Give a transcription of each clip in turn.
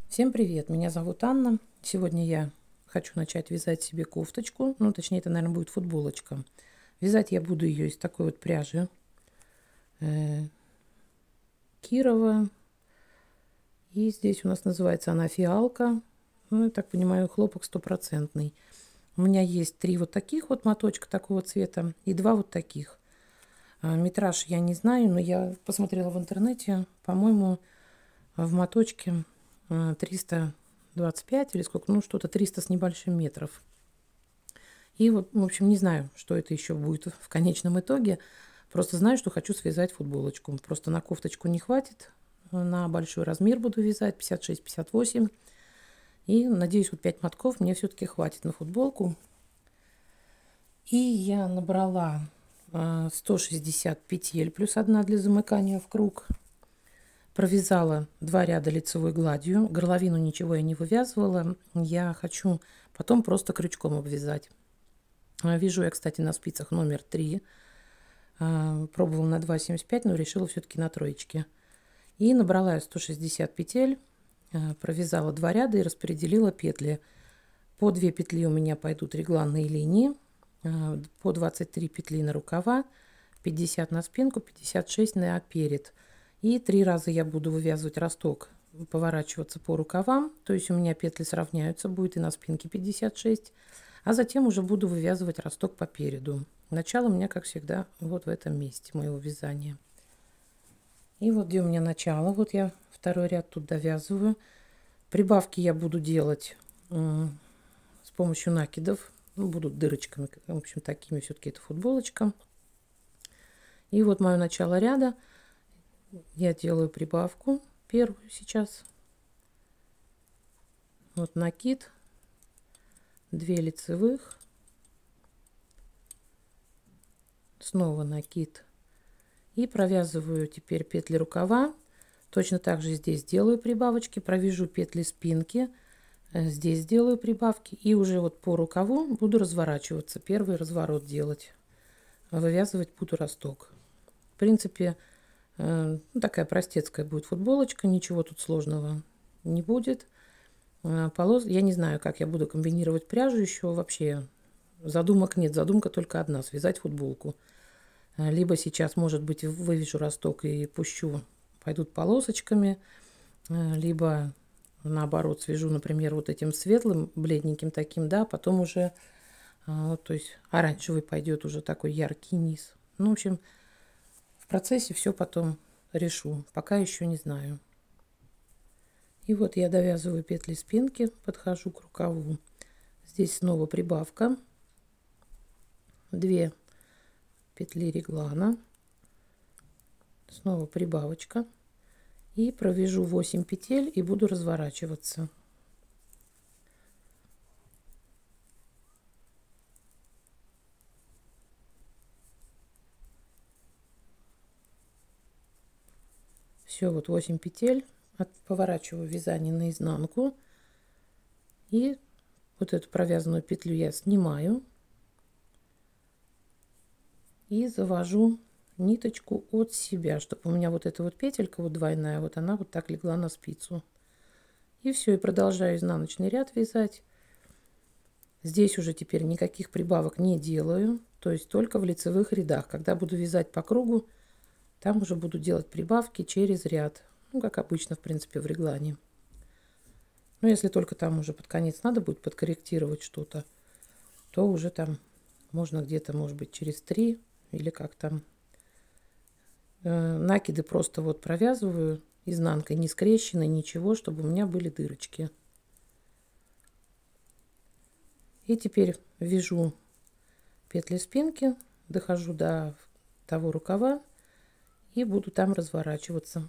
Всем привет, меня зовут Анна. Сегодня я хочу начать вязать себе кофточку, ну точнее это, наверное, будет футболочка. Вязать я буду ее из такой вот пряжи Кирова. И здесь у нас называется она фиалка. Ну, я так понимаю, хлопок стопроцентный. У меня есть 3 вот таких вот моточка такого цвета и 2 вот таких. Метраж я не знаю, но я посмотрела в интернете. По-моему, в моточке 325 или сколько, ну что-то 300 с небольшим метров. И вот, в общем, не знаю, что это еще будет в конечном итоге. Просто знаю, что хочу связать футболочку. Просто на кофточку не хватит. На большой размер буду вязать, 56-58. И надеюсь, вот 5 мотков мне все-таки хватит на футболку. И я набрала 160 петель плюс 1 для замыкания в круг. Провязала 2 ряда лицевой гладью. Горловину ничего я не вывязывала. Я хочу потом просто крючком обвязать. Вяжу я, кстати, на спицах номер 3. Пробовала на 2,75, но решила все-таки на троечке. И набрала я 160 петель. Провязала 2 ряда и распределила петли. По 2 петли у меня пойдут регланные линии. По 23 петли на рукава. 50 на спинку, 56 на перед. И 3 раза я буду вывязывать росток, поворачиваться по рукавам. То есть у меня петли сравняются, будет и на спинке 56. А затем уже буду вывязывать росток по переду. Начало у меня, как всегда, вот в этом месте моего вязания. И вот где у меня начало. Вот я второй ряд тут довязываю. Прибавки я буду делать с помощью накидов. Ну, будут дырочками. В общем, такими все-таки это футболочка. И вот мое начало ряда. Я делаю прибавку первую сейчас. Вот накид. 2 лицевых. Снова накид. И провязываю теперь петли рукава. Точно так же здесь делаю прибавочки. Провяжу петли спинки. Здесь делаю прибавки. И уже вот по рукаву буду разворачиваться. Первый разворот делать. Вывязывать буду росток. В принципе, такая простецкая будет футболочка. Ничего тут сложного не будет. Полос... Я не знаю, как я буду комбинировать пряжу еще вообще. Задумок нет. Задумка только одна. Связать футболку. Либо сейчас, может быть, вывяжу росток и пущу, пойдут полосочками. Либо наоборот свяжу, например, вот этим светлым, бледненьким таким, да, потом уже, вот, то есть оранжевый пойдет уже такой яркий низ. Ну, в общем, в процессе все потом решу. Пока еще не знаю. И вот я довязываю петли спинки, подхожу к рукаву. Здесь снова прибавка. 2 петли реглана. Снова прибавочка. И провяжу 8 петель и буду разворачиваться. Все, вот 8 петель. Поворачиваю вязание наизнанку. И вот эту провязанную петлю я снимаю. И завожу ниточку от себя, чтобы у меня вот эта вот петелька вот двойная, вот она вот так легла на спицу. И все, и продолжаю изнаночный ряд вязать. Здесь уже теперь никаких прибавок не делаю, то есть только в лицевых рядах. Когда буду вязать по кругу, там уже буду делать прибавки через ряд. Ну, как обычно, в принципе, в реглане. Но если только там уже под конец надо будет подкорректировать что-то, то уже там можно где-то, может быть, через 3 или как там. Накиды просто вот провязываю изнанкой, не скрещенной, ничего, чтобы у меня были дырочки. И теперь вяжу петли спинки, дохожу до того рукава и буду там разворачиваться.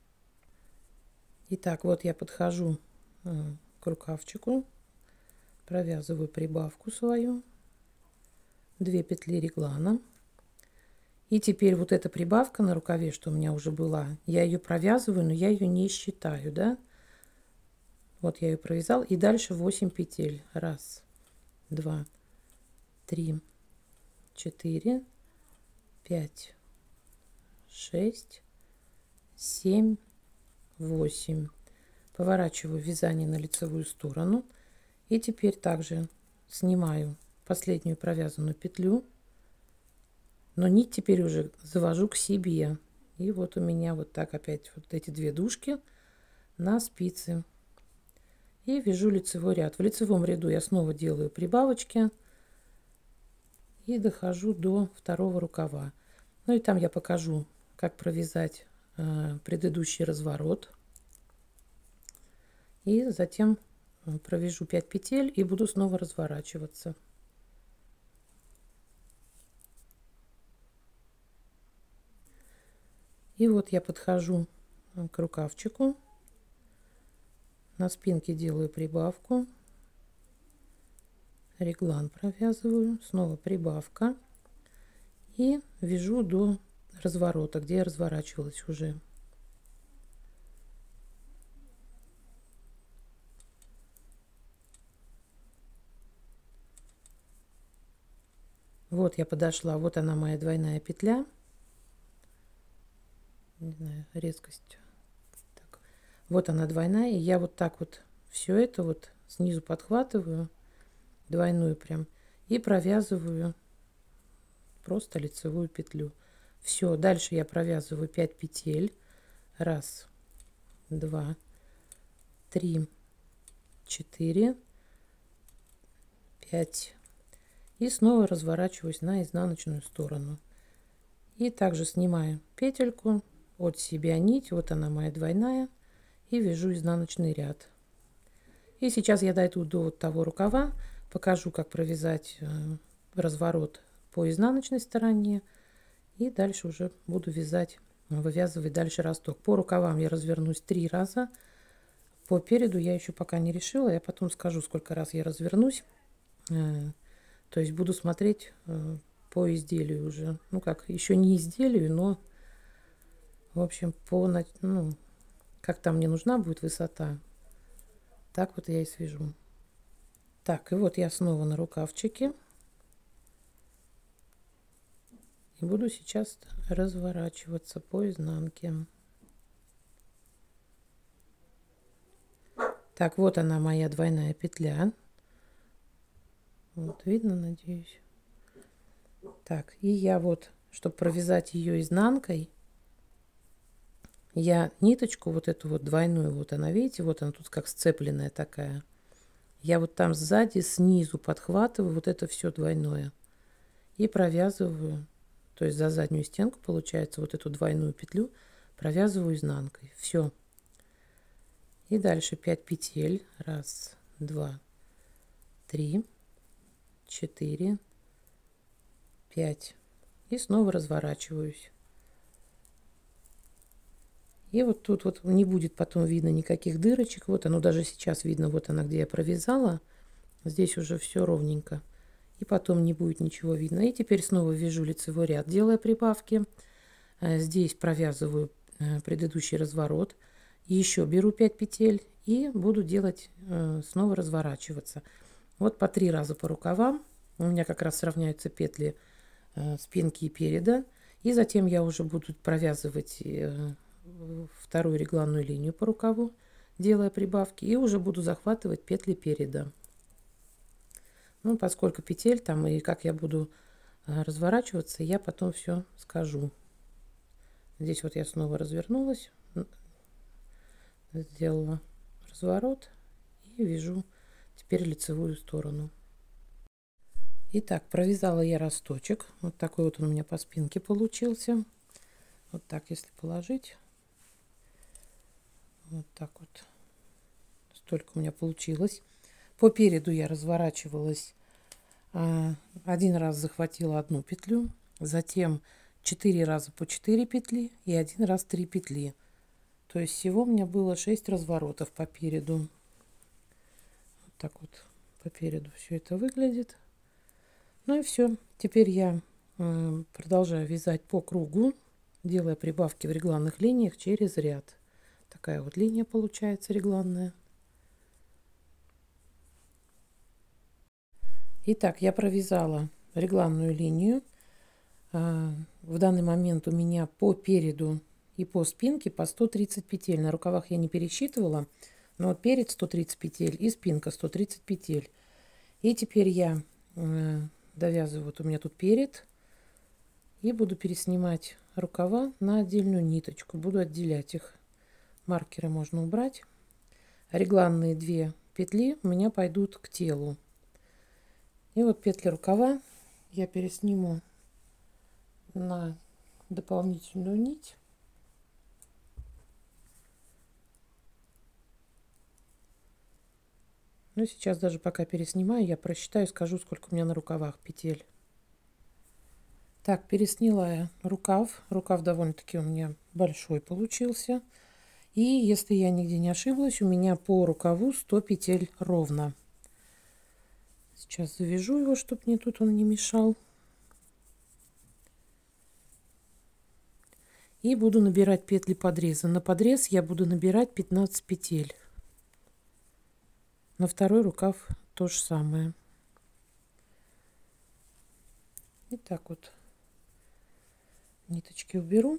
Итак, вот я подхожу к рукавчику, провязываю прибавку свою, 2 петли реглана. И теперь вот эта прибавка на рукаве, что у меня уже была, я ее провязываю, но я ее не считаю, да. Вот я ее провязал, и дальше 8 петель. 1, 2, 3, 4, 5, 6, 7, 8. Поворачиваю вязание на лицевую сторону. И теперь также снимаю последнюю провязанную петлю. Но нить теперь уже завожу к себе. И вот у меня вот так опять вот эти две дужки на спице. И вяжу лицевой ряд. В лицевом ряду я снова делаю прибавочки. И дохожу до второго рукава. Ну и там я покажу, как провязать предыдущий разворот. И затем провяжу 5 петель и буду снова разворачиваться. И вот я подхожу к рукавчику. На спинке делаю прибавку. Реглан провязываю. Снова прибавка. И вяжу до разворота, где я разворачивалась уже. Вот я подошла, вот она моя двойная петля. Не знаю, резкость. Так. Вот она двойная, и я вот так вот все это вот снизу подхватываю, двойную прям, и провязываю просто лицевую петлю. Все, дальше я провязываю 5 петель. 1, 2, 3, 4, 5. И снова разворачиваюсь на изнаночную сторону. И также снимаю петельку от себя нить. Вот она моя двойная. И вяжу изнаночный ряд. И сейчас я дойду до вот того рукава. Покажу, как провязать разворот по изнаночной стороне. И дальше уже буду вязать, вывязывать дальше росток. По рукавам я развернусь 3 раза. По переду я еще пока не решила. Я потом скажу, сколько раз я развернусь. То есть буду смотреть по изделию уже. Ну как, еще не изделию, но в общем ну, как там мне нужна будет высота. Так вот я и свяжу. Так, и вот я снова на рукавчике. И буду сейчас разворачиваться по изнанке. Так, вот она моя двойная петля. Вот видно, надеюсь. Так, и я вот, чтобы провязать ее изнанкой, я ниточку вот эту вот двойную, вот она, видите, вот она тут как сцепленная такая. Я вот там сзади, снизу подхватываю вот это все двойное и провязываю, то есть за заднюю стенку получается вот эту двойную петлю провязываю изнанкой. Все. И дальше 5 петель. 1, 2, 3, 4, 5. И снова разворачиваюсь. И вот тут вот не будет потом видно никаких дырочек. Вот оно даже сейчас видно, вот она, где я провязала. Здесь уже все ровненько. И потом не будет ничего видно. И теперь снова вяжу лицевой ряд, делая прибавки. Здесь провязываю предыдущий разворот. Еще беру 5 петель и буду делать, снова разворачиваться. Вот по 3 раза по рукавам. У меня как раз сравняются петли спинки и переда. И затем я уже буду провязывать вторую регланную линию по рукаву, делая прибавки. И уже буду захватывать петли переда. Ну, поскольку петель там и как я буду разворачиваться, я потом все скажу. Здесь вот я снова развернулась, сделала разворот и вяжу теперь лицевую сторону. Итак, провязала я росточек. Вот такой вот он у меня по спинке получился. Вот так, если положить. Вот так вот. Столько у меня получилось. По переду я разворачивалась. Один раз захватила одну петлю. Затем 4 раза по 4 петли. И один раз 3 петли. То есть всего у меня было 6 разворотов по переду. Вот так вот по переду все это выглядит. Ну и все. Теперь я продолжаю вязать по кругу, делая прибавки в регланных линиях через ряд. Такая вот линия получается регланная. Итак, я провязала регланную линию. В данный момент у меня по переду и по спинке по 130 петель. На рукавах я не пересчитывала, Ну, вот перед 130 петель и спинка 130 петель. И теперь я довязываю, вот у меня тут перед, и буду переснимать рукава на отдельную ниточку. Буду отделять их. Маркеры можно убрать. Регланные 2 петли у меня пойдут к телу. И вот петли рукава я пересниму на дополнительную нить. Ну, сейчас даже пока переснимаю, я просчитаю, скажу, сколько у меня на рукавах петель. Так, пересняла я рукав. Рукав довольно-таки у меня большой получился. И если я нигде не ошиблась, у меня по рукаву 100 петель ровно. Сейчас завяжу его, чтобы мне тут он не мешал. И буду набирать петли подреза. На подрез я буду набирать 15 петель. На второй рукав то же самое. И так вот ниточки уберу.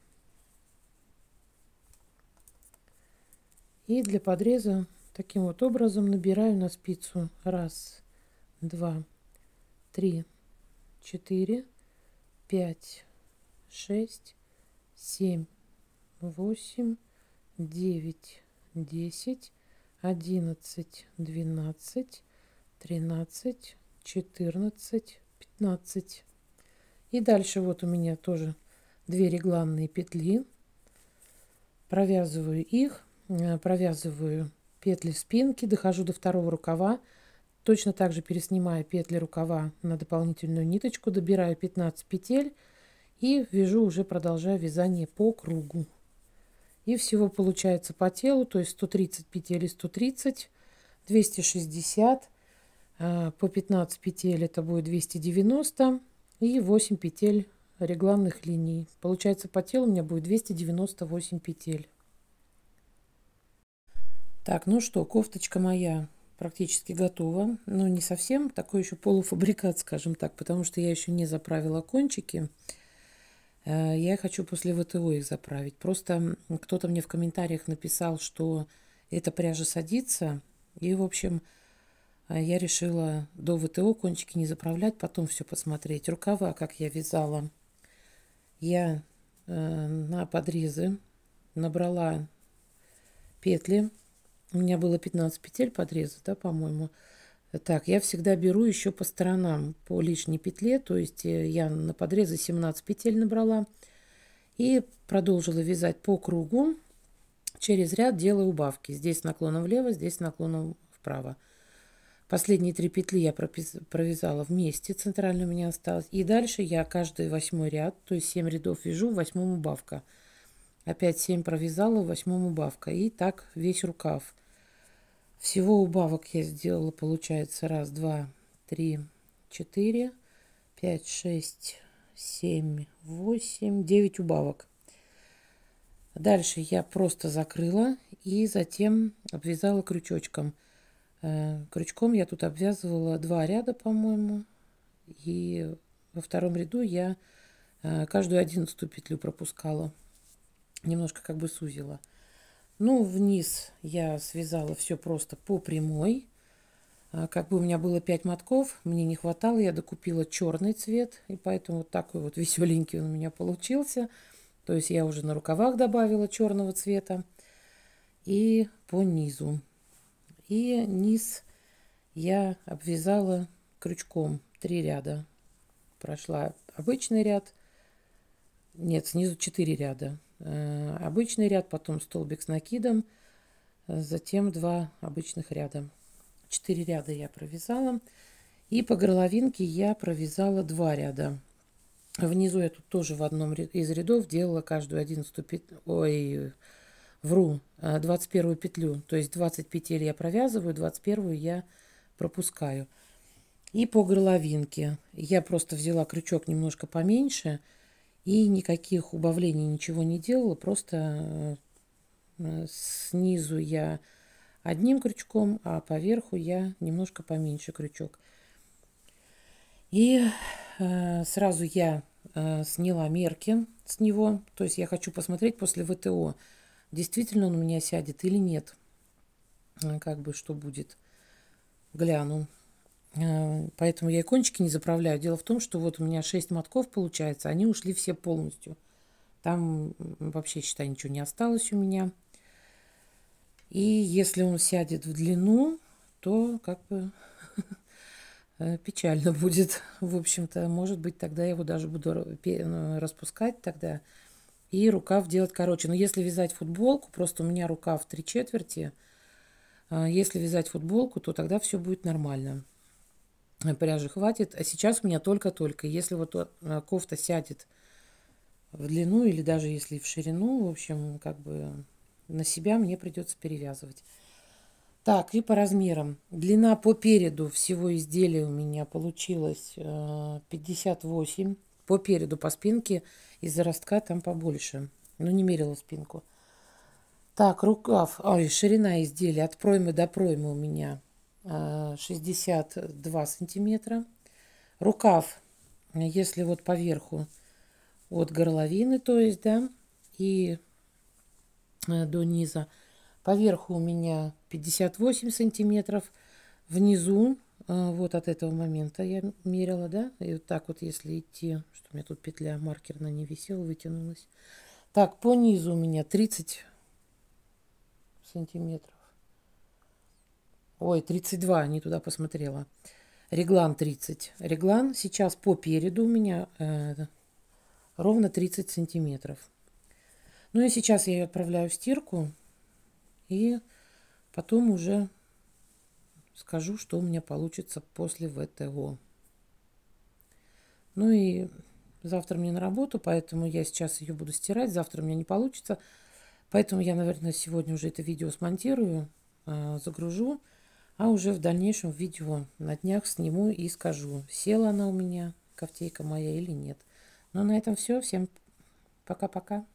И для подреза таким вот образом набираю на спицу 1, 2, 3, 4, 5, 6, 7, 8, 9, 10, 11, 12, 13, 14, 15. И дальше вот у меня тоже 2 регланные петли. Провязываю их, провязываю петли спинки, дохожу до второго рукава. Точно так же переснимаю петли рукава на дополнительную ниточку, добираю 15 петель и вяжу, уже продолжаю вязание по кругу. И всего получается по телу, то есть 130 петель и 130, 260, по 15 петель это будет 290 и 8 петель регланных линий. Получается по телу у меня будет 298 петель. Так, ну что, кофточка моя практически готова. Но не совсем, такой еще полуфабрикат, скажем так, потому что я еще не заправила кончики. Я хочу после ВТО их заправить. Просто кто-то мне в комментариях написал, что эта пряжа садится. И, в общем, я решила до ВТО кончики не заправлять, потом все посмотреть. Рукава, как я вязала, я на подрезы набрала петли. У меня было 15 петель подреза, да, по-моему. Так, я всегда беру еще по сторонам по лишней петле, то есть я на подрезы 17 петель набрала и продолжила вязать по кругу. Через ряд делаю убавки. Здесь наклоном влево, здесь наклоном вправо. Последние 3 петли я провязала вместе, центрально у меня осталось. И дальше я каждый 8 ряд, то есть 7 рядов вяжу, в 8 убавка. Опять 7 провязала, в 8 убавка. И так весь рукав. Всего убавок я сделала, получается, 1, 2, 3, 4, 5, 6, 7, 8, 9 убавок. Дальше я просто закрыла и затем обвязала крючочком. Крючком я тут обвязывала 2 ряда, по-моему. И во втором ряду я каждую 11-ю петлю пропускала. Немножко как бы сузила. Ну, вниз я связала все просто по прямой. Как бы у меня было 5 мотков, мне не хватало, я докупила черный цвет, и поэтому вот такой вот веселенький он у меня получился. То есть я уже на рукавах добавила черного цвета и по низу. И низ я обвязала крючком 3 ряда. Прошла обычный ряд, нет, снизу 4 ряда. Обычный ряд, потом столбик с накидом, затем 2 обычных ряда. 4 ряда я провязала. И по горловинке я провязала 2 ряда. Внизу я тут тоже в одном из рядов делала каждую 11-ю петлю. Ой, вру, 21 петлю. То есть 20 петель я провязываю, 21 я пропускаю. И по горловинке я просто взяла крючок немножко поменьше. И никаких убавлений ничего не делала. Просто снизу я одним крючком, а поверху я немножко поменьше крючок. И сразу я сняла мерки с него. То есть я хочу посмотреть после ВТО, действительно он у меня сядет или нет. как бы что будет, гляну. Поэтому я и кончики не заправляю. Дело в том, что вот у меня 6 мотков получается, они ушли все полностью. Там вообще, считай, ничего не осталось у меня. И если он сядет в длину, то как бы печально будет. В общем-то, может быть, тогда я его даже буду распускать тогда. И рукав делать короче. Но если вязать футболку, просто у меня рукав 3/4. Если вязать футболку, то тогда все будет нормально. Пряжи хватит. А сейчас у меня только-только. Если вот кофта сядет в длину или даже если в ширину, в общем, как бы на себя мне придется перевязывать. Так, и по размерам. Длина по переду всего изделия у меня получилась 58. По переду, по спинке из-за ростка там побольше. Но не мерила спинку. Так, рукав, ширина изделия от проймы до проймы у меня 62 сантиметра. Рукав, если вот по верху от горловины, то есть, да, и до низа. По верху у меня 58 сантиметров. Внизу, вот от этого момента я мерила, да, и вот так вот, если идти, что у меня тут петля маркерная не висела, вытянулась. Так, по низу у меня 30 сантиметров. Ой, 32, не туда посмотрела. Реглан 30. Реглан сейчас по переду у меня ровно 30 сантиметров. Ну и сейчас я ее отправляю в стирку. И потом уже скажу, что у меня получится после ВТО. Ну и завтра мне на работу, поэтому я сейчас ее буду стирать. Завтра у меня не получится. Поэтому я, наверное, сегодня уже это видео смонтирую, загружу. А уже в дальнейшем видео на днях сниму и скажу, села она у меня, кофтейка моя, или нет. Ну, на этом все. Всем пока-пока.